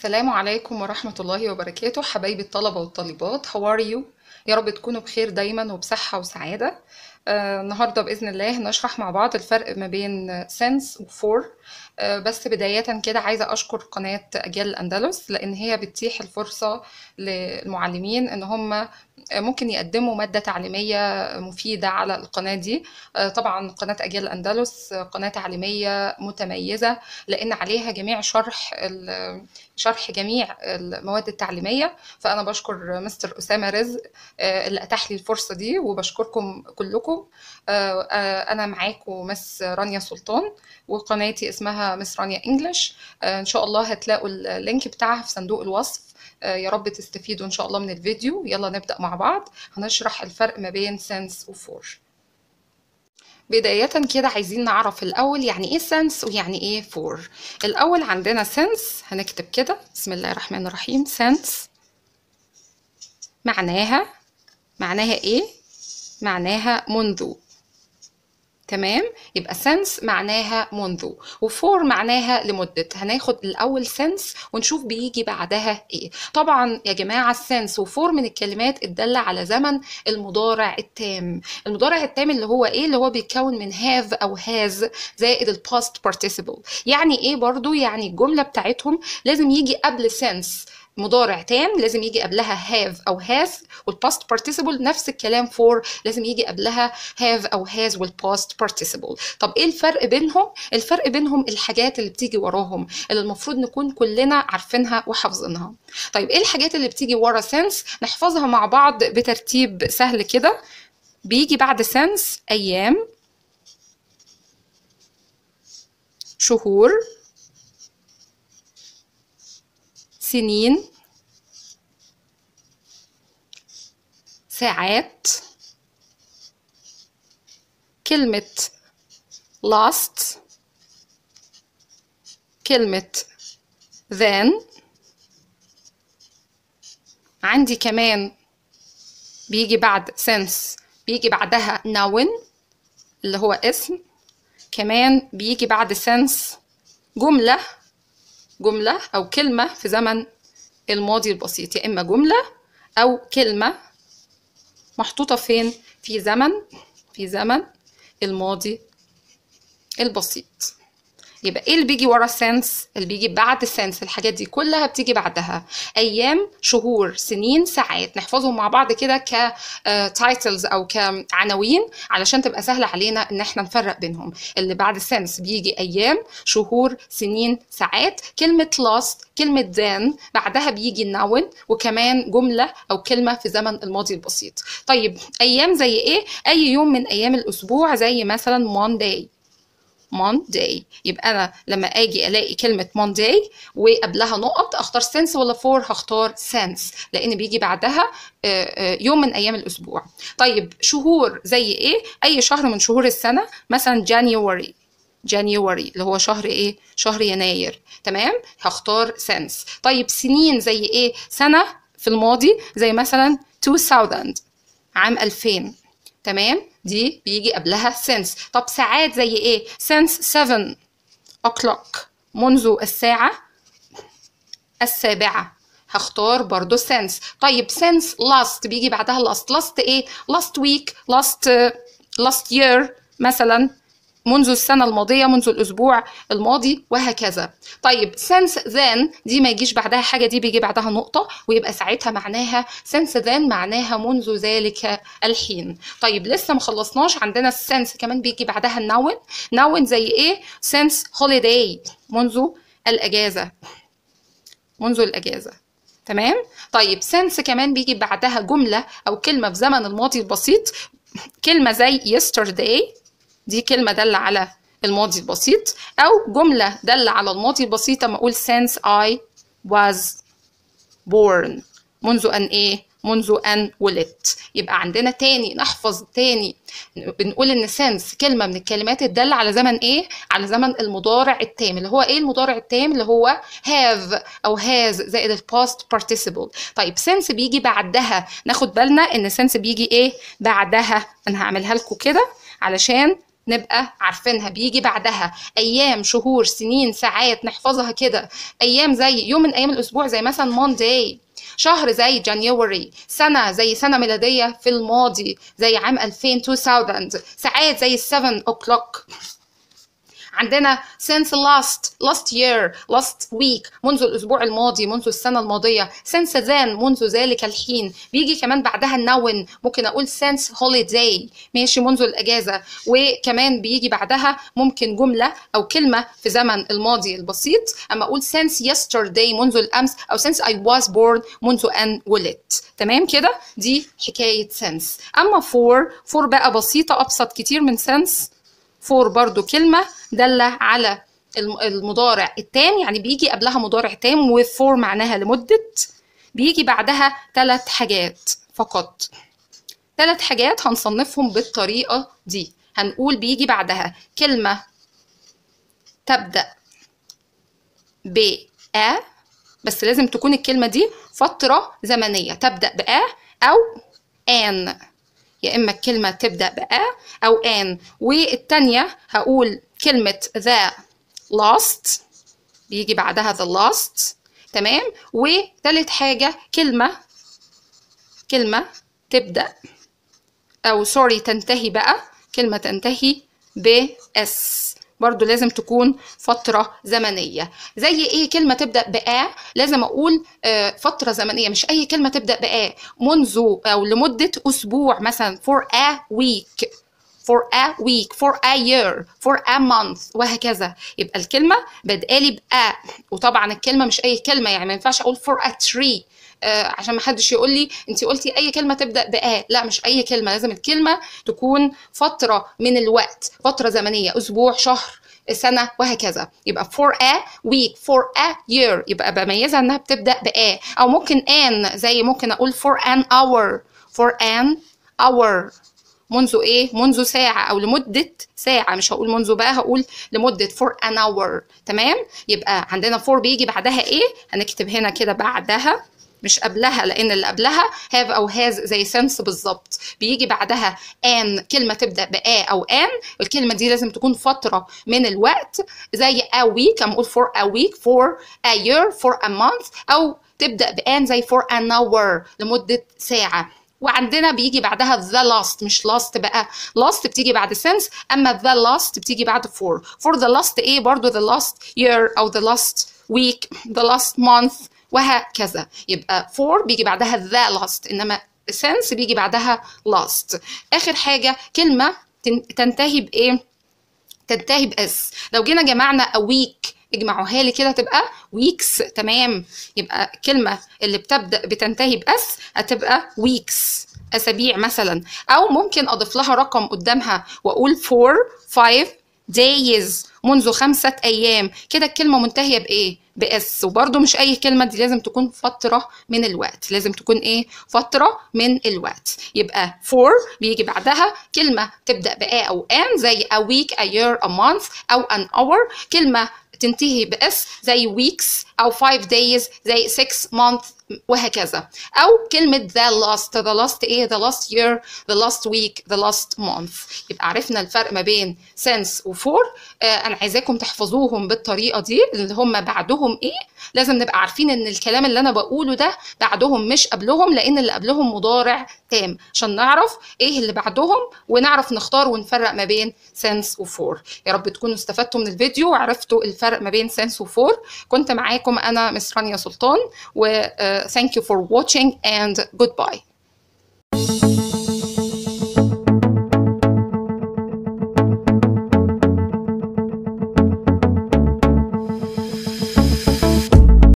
السلام عليكم ورحمة الله وبركاته حبايبي الطلبة والطالبات. How are you؟ يا رب تكونوا بخير دايما وبصحة وسعادة. النهاردة بإذن الله نشرح مع بعض الفرق ما بين sense و for. بس بداية كده عايزة أشكر قناة أجيال الأندلس لأن هي بتتيح الفرصة للمعلمين إن هم ممكن يقدموا مادة تعليمية مفيدة على القناة دي. طبعا قناة أجيال الأندلس قناة تعليمية متميزة لأن عليها جميع شرح جميع المواد التعليمية. فأنا بشكر مستر أسامة رزق اللي أتاح لي الفرصة دي، وبشكركم كلكم. أنا معاكم مس رانيا سلطان، وقناتي اسمها مس رانيا انجلش. إن شاء الله هتلاقوا اللينك بتاعها في صندوق الوصف. يا رب تستفيدوا إن شاء الله من الفيديو. يلا نبدأ مع بعض. هنشرح الفرق ما بين sense و for. بداية كده عايزين نعرف الأول يعني إيه sense ويعني إيه for. الأول عندنا sense، هنكتب كده بسم الله الرحمن الرحيم. sense معناها إيه؟ معناها منذ. تمام، يبقى sense معناها منذ، وفور معناها لمدة. هناخد الأول sense ونشوف بيجي بعدها إيه. طبعا يا جماعة sense وفور من الكلمات الدالة على زمن المضارع التام. المضارع التام اللي هو إيه؟ اللي هو بيتكون من have أو has زائد ال past participle. يعني إيه برضو؟ يعني الجملة بتاعتهم لازم يجي قبل sense مضارع تام، لازم يجي قبلها have أو has، والpast participle نفس الكلام for لازم يجي قبلها have أو has والpast participle. طب إيه الفرق بينهم؟ الفرق بينهم الحاجات اللي بتيجي وراهم اللي المفروض نكون كلنا عارفينها وحافظينها. طيب إيه الحاجات اللي بتيجي ورا sense؟ نحفظها مع بعض بترتيب سهل كده. بيجي بعد sense أيام، شهور، سنين، ساعات، كلمة last، كلمة then. عندي كمان بيجي بعد sense بيجي بعدها noun اللي هو اسم. كمان بيجي بعد sense جملة أو كلمة في زمن الماضي البسيط، يا إما جملة أو كلمة محطوطة فين؟ في زمن الماضي البسيط. يبقى ايه اللي بيجي ورا sense؟ اللي بيجي بعد sense الحاجات دي كلها بتيجي بعدها. ايام، شهور، سنين، ساعات. نحفظهم مع بعض كده ك titles او كعناوين علشان تبقى سهله علينا ان احنا نفرق بينهم. اللي بعد sense بيجي ايام، شهور، سنين، ساعات. كلمه last، كلمه then بعدها بيجي noun، وكمان جمله او كلمه في زمن الماضي البسيط. طيب ايام زي ايه؟ اي يوم من ايام الاسبوع، زي مثلا Monday. يبقى أنا لما أجي ألاقي كلمة Monday وقبلها نقط أختار sense ولا for؟ هختار sense لأن بيجي بعدها يوم من أيام الأسبوع. طيب شهور زي إيه؟ أي شهر من شهور السنة، مثلا January اللي هو شهر إيه؟ شهر يناير. تمام؟ هختار sense. طيب سنين زي إيه؟ سنة في الماضي زي مثلا 2000، عام 2000. تمام، دي بيجي قبلها sense. طب ساعات زي ايه؟ sense 7 o'clock، منذ الساعة 7. هختار برضو sense. طيب sense last بيجي بعدها last ايه؟ last week، last year مثلا، منذ السنة الماضية، منذ الأسبوع الماضي، وهكذا. طيب since then دي ما يجيش بعدها حاجة، دي بيجي بعدها نقطة، ويبقى ساعتها معناها since then معناها منذ ذلك الحين. طيب لسه مخلصناش، عندنا since كمان بيجي بعدها noun زي ايه؟ since holiday، منذ الأجازة. تمام؟ طيب since كمان بيجي بعدها جملة أو كلمة في زمن الماضي البسيط، كلمة زي yesterday، دي كلمة دالة على الماضي البسيط، أو جملة دالة على الماضي البسيط لما أقول since I was born، منذ أن إيه؟ منذ أن ولدت. يبقى عندنا تاني، نحفظ تاني، بنقول إن since كلمة من الكلمات الدالة على زمن إيه؟ على زمن المضارع التام. اللي هو إيه المضارع التام؟ اللي هو have أو has زائد ال past participle. طيب since بيجي بعدها، ناخد بالنا إن since بيجي إيه؟ بعدها. أنا هعملها لكم كده علشان نبقى عارفينها. بيجي بعدها ايام، شهور، سنين، ساعات، نحفظها كده. ايام زي يوم من ايام الاسبوع زي مثلا Monday، شهر زي January، سنة زي سنة ميلادية في الماضي زي عام 2000 ساعات زي 7 o'clock. عندنا since last year last week منذ الأسبوع الماضي، منذ السنة الماضية. since then منذ ذلك الحين. بيجي كمان بعدها noun، ممكن أقول since holiday ماشي منذ الأجازة. وكمان بيجي بعدها ممكن جملة أو كلمة في زمن الماضي البسيط، أما أقول since yesterday منذ الأمس، أو since I was born منذ أن ولدت. تمام كده؟ دي حكاية since. أما for بقى بسيطة، أبسط كتير من since. for برضو كلمة دالة على المضارع التام، يعني بيجي قبلها مضارع تام، و for معناها لمدة. بيجي بعدها 3 حاجات فقط. 3 حاجات هنصنفهم بالطريقة دي. هنقول بيجي بعدها كلمة تبدأ ب a، بس لازم تكون الكلمة دي فترة زمنية، تبدأ ب a أو an، يا إما الكلمة تبدأ بأ أو آن. والتانية هقول كلمة the last، بيجي بعدها the last. تمام. وتالت حاجة كلمة تبدأ أو سوري تنتهي بقى، كلمة تنتهي ب s، برضو لازم تكون فترة زمنية. زي ايه كلمة تبدأ بآ؟ لازم اقول فترة زمنية، مش اي كلمة تبدأ بآ. منذ او لمدة اسبوع مثلا for a week، for a year، for a month، وهكذا. يبقى الكلمة بادئالي بآ، وطبعا الكلمة مش اي كلمة، يعني ما ينفعش اقول for a tree عشان ما حدش يقول لي انت قلتي اي كلمه تبدا بآ. لا، مش اي كلمه، لازم الكلمه تكون فتره من الوقت، فتره زمنيه، اسبوع، شهر، سنه، وهكذا. يبقى for a week، for a year، يبقى بميزها انها بتبدا بآ. او ممكن ان، زي ممكن اقول for an hour، for an hour منذ ايه؟ منذ ساعة أو لمدة ساعة. مش هقول منذ بقى، هقول لمدة for an hour. تمام؟ يبقى عندنا for بيجي بعدها ايه؟ هنكتب هنا كده بعدها مش قبلها، لأن اللي قبلها have أو has زي since بالظبط. بيجي بعدها an، كلمة تبدأ بآ أو an، والكلمة دي لازم تكون فترة من الوقت، زي a week، أما أقول for a week، for a year، for a month، أو تبدأ بآن زي for an hour لمدة ساعة. وعندنا بيجي بعدها the last، مش last بقى، last بتيجي بعد since، أما the last بتيجي بعد for the last إيه برضو the last year أو the last week، the last month، وهكذا. يبقى for بيجي بعدها the last، إنما since بيجي بعدها last. آخر حاجة كلمة تنتهي بإيه؟ تنتهي بإس. لو جينا جمعنا a week، اجمعوها لي كده تبقى weeks. تمام. يبقى الكلمة اللي بتنتهي بأس هتبقى weeks، أسابيع مثلا. أو ممكن أضيف لها رقم قدامها وأقول for 5 days، منذ 5 أيام. كده الكلمة منتهية بإيه؟ بإس. وبرده مش أي كلمة، دي لازم تكون فترة من الوقت، لازم تكون إيه؟ فترة من الوقت. يبقى for بيجي بعدها كلمة تبدأ بآ أو آن، زي a week، a year، a month، أو an hour. كلمة تنتهي بإس زي weeks أو 5 days، زي 6 months، وهكذا. أو كلمة the last إيه؟ the last year، the last week، the last month. يبقى عرفنا الفرق ما بين since و for. أنا عايزاكم تحفظوهم بالطريقة دي، اللي هم بعدهم إيه. لازم نبقى عارفين إن الكلام اللي أنا بقوله ده بعدهم مش قبلهم، لأن اللي قبلهم مضارع تام، عشان نعرف إيه اللي بعدهم ونعرف نختار ونفرق ما بين since و for. يا رب تكونوا استفدتوا من الفيديو وعرفتوا الفرق ما بين since و for. كنت معاكم أنا مس رانيا سلطان، و thank you for watching and goodbye.